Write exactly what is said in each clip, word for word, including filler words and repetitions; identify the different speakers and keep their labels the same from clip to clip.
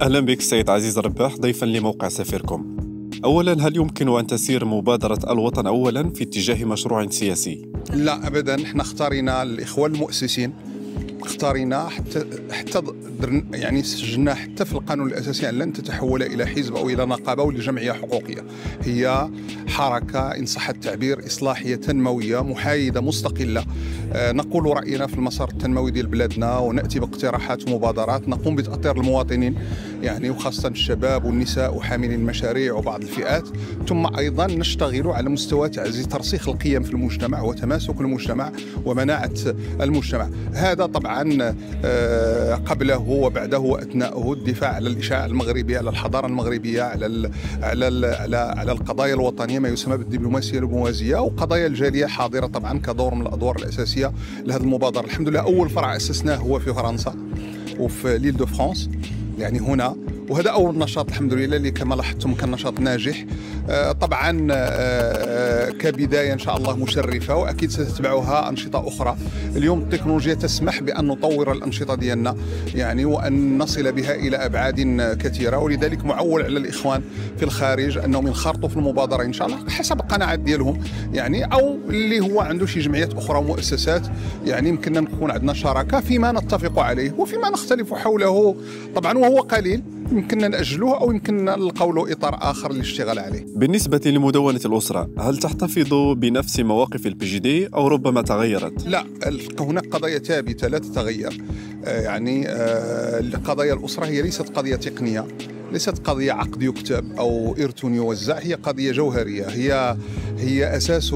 Speaker 1: أهلا بك سيد عزيز رباح ضيفا لموقع سفيركم. أولا، هل يمكن أن تسير مبادرة الوطن أولا في اتجاه مشروع سياسي؟
Speaker 2: لا أبدا، احنا اختارينا الإخوان المؤسسين، اختارينا حتى حتى يعني سجلنا حتى في القانون الأساسي أن لن تتحول إلى حزب أو إلى نقابة أو لجمعية حقوقية. هي حركة إن صح التعبير إصلاحية تنموية محايدة مستقلة، آه نقول رأينا في المسار التنموي ديال بلادنا ونأتي باقتراحات ومبادرات نقوم بتأطير المواطنين، يعني وخاصة الشباب والنساء وحاملين المشاريع وبعض الفئات، ثم أيضا نشتغل على مستوى تعزيز ترسيخ القيم في المجتمع وتماسك المجتمع ومناعة المجتمع. هذا طبعا آه قبله وبعده واثناءه الدفاع على الاشعاع المغربي، على الحضاره المغربيه، على ال على ال على, على القضايا الوطنيه ما يسمى بالدبلوماسيه الموازيه، وقضايا الجاليه حاضره طبعا كدور من الادوار الاساسيه لهذه المبادره. الحمد لله اول فرع اسسناه هو في فرنسا وفي ليل دو فرانس، يعني هنا، وهذا أول نشاط الحمد لله اللي كما لاحظتم كان نشاط ناجح. آه طبعا آه كبداية إن شاء الله مشرفة، وأكيد ستتبعها أنشطة أخرى. اليوم التكنولوجيا تسمح بأن نطور الأنشطة ديالنا، يعني وأن نصل بها إلى أبعاد كثيرة، ولذلك معول على الإخوان في الخارج أنهم ينخرطوا في المبادرة إن شاء الله حسب القناعات ديالهم، يعني أو اللي هو عنده شي جمعيات أخرى ومؤسسات، يعني يمكننا نكون عندنا شراكة فيما نتفق عليه وفيما نختلف حوله طبعا، وهو قليل يمكننا نأجلوه أو يمكننا نلقاو له إطار آخر للاشتغال عليه.
Speaker 1: بالنسبة لمدونة الأسرة، هل تحتفظ بنفس مواقف البي جي دي أو ربما تغيرت؟
Speaker 2: لا، هناك قضايا ثابتة لا تتغير. آه يعني آه قضايا الأسرة هي ليست قضية تقنية، ليست قضية عقد يكتب أو إرث يوزع، هي قضية جوهرية، هي هي أساس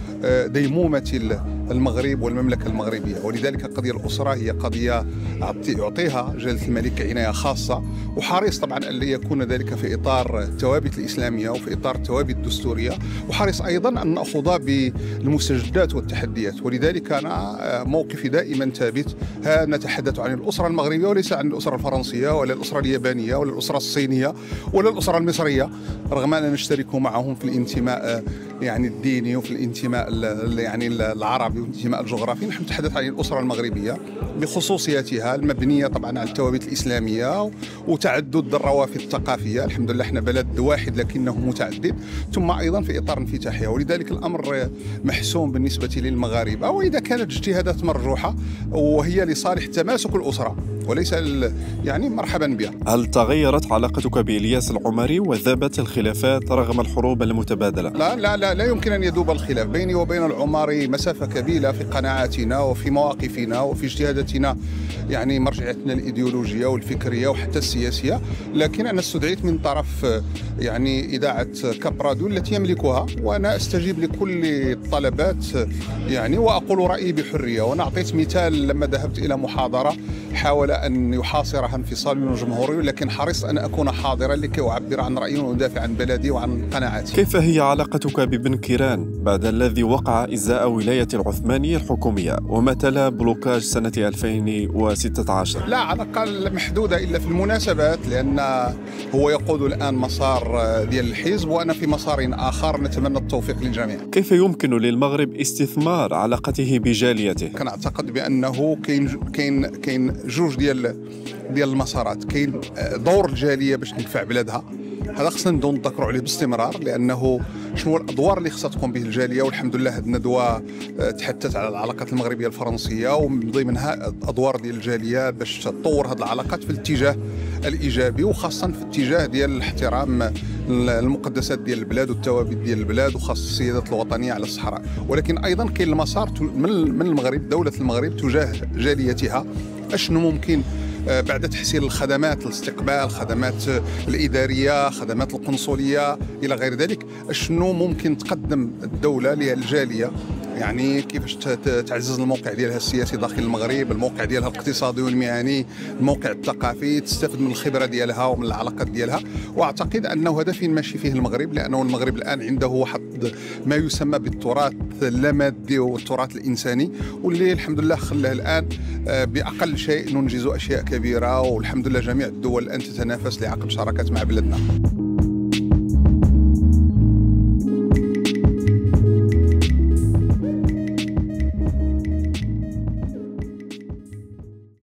Speaker 2: ديمومة المغرب والمملكة المغربية. ولذلك قضية الأسرة هي قضية يعطيها جلالة الملك عناية خاصة، وحريص طبعا أن يكون ذلك في إطار الثوابت الإسلامية وفي إطار الثوابت الدستورية، وحريص أيضا أن نأخذ بالمستجدات والتحديات. ولذلك أنا موقفي دائما ثابت، ها نتحدث عن الأسرة المغربية وليس عن الأسرة الفرنسية ولا الأسرة اليابانية ولا الأسرة الصينية ولا الأسرة المصرية، رغم أننا نشترك معهم في الانتماء يعني الديني وفي الانتماء يعني العربي والانتماء الجغرافي. نحن نتحدث عن الأسرة المغربية بخصوصياتها المبنية طبعا على الثوابت الإسلامية وتعدد الروافد الثقافية. الحمد لله احنا بلد واحد لكنه متعدد، ثم أيضا في إطار انفتاحها، ولذلك الأمر محسوم بالنسبة للمغاربة. وإذا كانت اجتهادات مرجوحة وهي لصالح تماسك الأسرة وليس يعني مرحبا بها.
Speaker 1: هل تغيرت علاقتك بإلياس العمري وذابت الخلافات رغم الحروب المتبادلة؟
Speaker 2: لا لا لا لا يمكن أن يذوب الخلاف بيني وبين العمري، مسافة كبيرة في قناعاتنا وفي مواقفنا وفي اجتهاداتنا، يعني مرجعيتنا الإيديولوجية والفكرية وحتى السياسية. لكن أنا استدعيت من طرف يعني إذاعة كابرادو التي يملكها، وأنا أستجيب لكل الطلبات يعني وأقول رأيي بحرية. وأنا أعطيت مثال لما ذهبت إلى محاضرة حاول أن يحاصرها انفصال جمهوري، لكن حرصت أن أكون حاضرا لكي أعبر عن رأيي وأدافع عن بلدي وعن قناعاتي.
Speaker 1: كيف هي علاقتك ببن كيران بعد الذي وقع إزاء ولاية العثمانية الحكومية وما تلا بلوكاج سنة ألفين وستة عشر؟
Speaker 2: لا، علاقة محدودة إلا في المناسبات، لأن هو يقود الآن مسار ديال الحزب وأنا في مسار آخر، نتمنى التوفيق للجميع.
Speaker 1: كيف يمكن للمغرب استثمار علاقته بجاليته؟
Speaker 2: كان أعتقد بأنه كاين كاين كاين جوج ديال ديال المسارات. كاين دور الجاليه باش تنفع بلادها، هذا خصنا نبداو نذكروا عليه باستمرار، لانه شنو الادوار اللي خصها تقوم به الجاليه. والحمد لله هذه الندوه تحدثت على العلاقات المغربيه الفرنسيه، ومن ضمنها ادوار ديال الجاليه باش تطور هذه العلاقات في الاتجاه الايجابي، وخاصه في الاتجاه ديال الاحترام المقدسات ديال البلاد والثوابت ديال البلاد وخاصه السيادات الوطنيه على الصحراء. ولكن ايضا كاين المسار من المغرب، دوله المغرب تجاه جاليتها، اشنو ممكن بعد تحسين الخدمات الاستقبال، خدمات الإدارية، خدمات القنصلية إلى غير ذلك، شنو ممكن تقدم الدولة للجالية، يعني كيفاش تعزز الموقع ديالها السياسي داخل المغرب، الموقع ديالها الاقتصادي والمهني، الموقع الثقافي، تستفد من الخبرة ديالها ومن العلاقات ديالها. واعتقد انه هذا فين ماشي فيه المغرب، لانه المغرب الان عنده واحد ما يسمى بالتراث اللامادي والتراث الانساني، واللي الحمد لله خلاه الان باقل شيء ننجز اشياء كبيره، والحمد لله جميع الدول الان تتنافس لعقد شراكات مع بلادنا.